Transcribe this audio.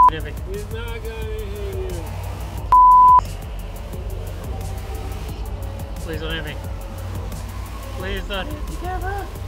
hit me. He's not gonna hit you. Please don't hit me. Please don't hit the camera.